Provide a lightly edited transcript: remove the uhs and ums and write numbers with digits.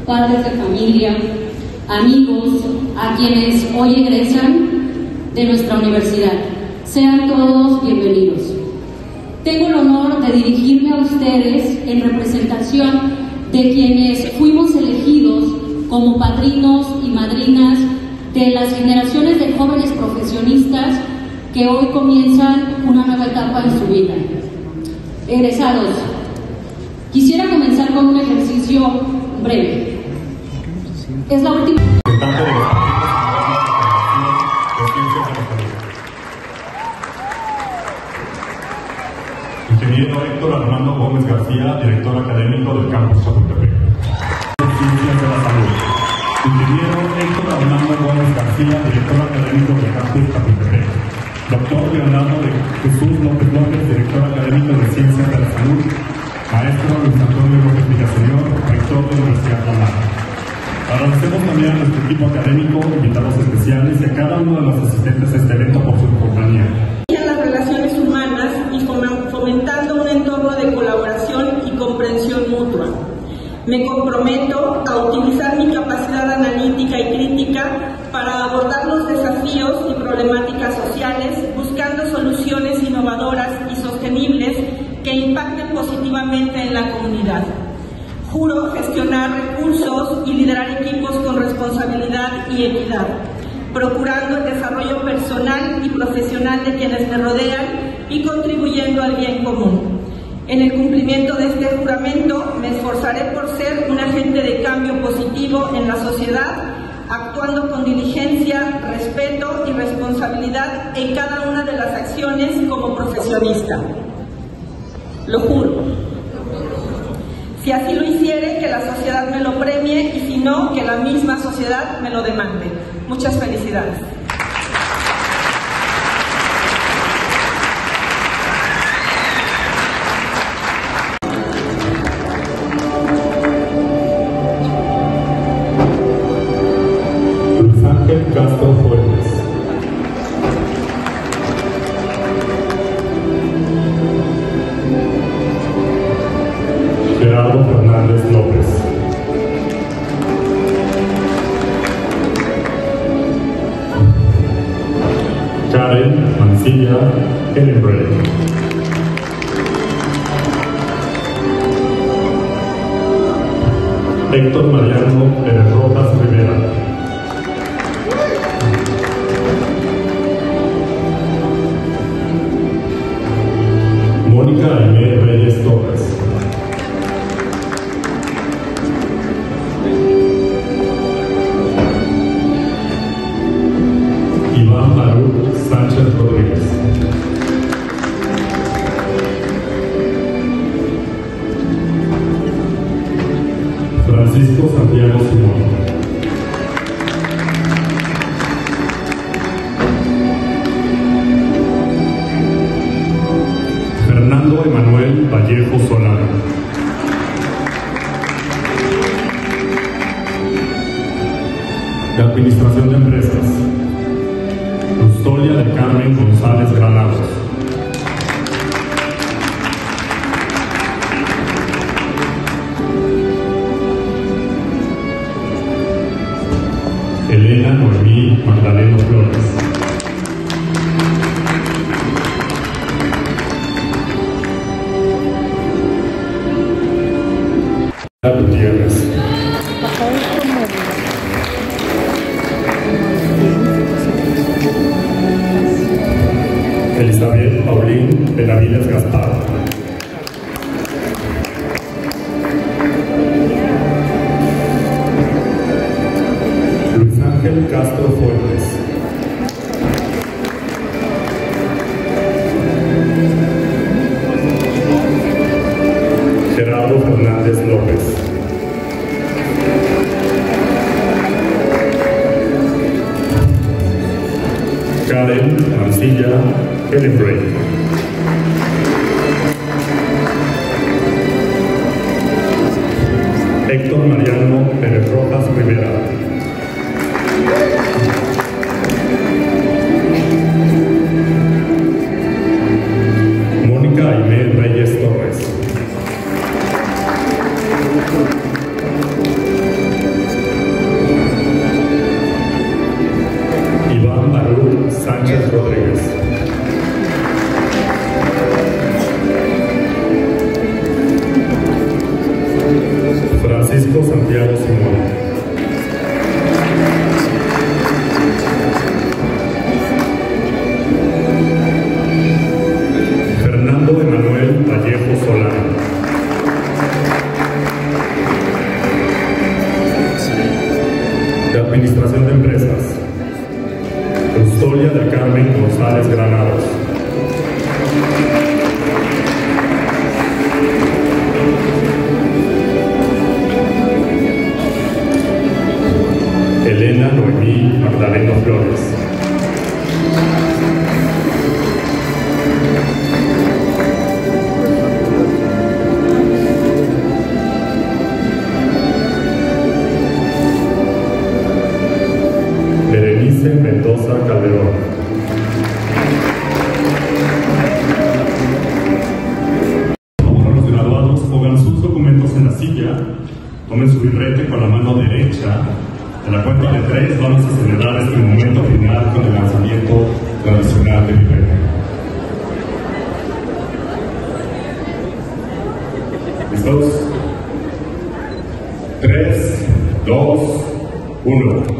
padres de familia, amigos, a quienes hoy egresan de nuestra universidad. Sean todos bienvenidos. Tengo el honor de dirigirme a ustedes en representación de quienes fuimos elegidos como padrinos y madrinas de las generaciones de jóvenes profesionistas que hoy comienzan una nueva etapa en su vida. Egresados, quisiera comenzar con un ejercicio breve. Es la última... Ingeniero Héctor Armando Gómez García, director académico del campus Chapultepec. Ciencias de la Salud. Ingeniero Héctor Armando Gómez García, director académico del campus Chapultepec. Doctor Leonardo de Jesús López López, director académico de Ciencias de la Salud. Maestro Luis Antonio López Villaseñor, rector de la Universidad de La. Agradecemos también a nuestro equipo académico, invitados especiales y a cada uno de los asistentes a este evento por su compañía. Las relaciones humanas y fomentando un entorno de colaboración y comprensión mutua. Me comprometo a utilizar mi capacidad analítica y crítica para abordar los desafíos y problemáticas sociales, buscando soluciones innovadoras y sostenibles que impacten positivamente en la comunidad. Juro gestionar recursos y liderar equipos con responsabilidad y equidad, procurando el desarrollo personal y profesional de quienes me rodean y contribuyendo al bien común. En el cumplimiento de este juramento, me esforzaré por ser un agente de cambio positivo en la sociedad, actuando con diligencia, respeto y responsabilidad en cada una de las acciones como profesionista. Lo juro. Si así lo hiciere, que la sociedad me lo premie, y si no, que la misma sociedad me lo demande. Muchas felicidades. Luis Ángel Castro Fuentes. Gerardo Fernández López. Karen Mancilla Ellenbrey. Héctor Mariano Pérez Rojas Rivera. Mónica Aimé Reyes Torres. Iván Baruch Sánchez Rodríguez. Francisco Santiago Simón. Fernando Emanuel Vallejo Solano. De Administración de Empresas, Custodia de Carmen González Granados. Elena Noemí Magdaleno Flores. Gutiérrez. Elizabeth Paulín Benavides Gaspar. Luis Ángel Castro Fuentes. Gerardo Fernández López. Karen Mancilla Ellenbrey. Héctor Mariano Pérez Rojas Rivera. Mónica Aimé Reyes Torres. Administración de Empresas, Custodia del Carmen González Granados. Elena Noemí Magdaleno Flores. Berenice Mendoza Calderón. Los graduados pongan sus documentos en la silla, tomen su birrete con la mano derecha. En la cuenta de 3 vamos a celebrar este momento final con el lanzamiento tradicional de birrete. ¿Listos? 3, 2, 1.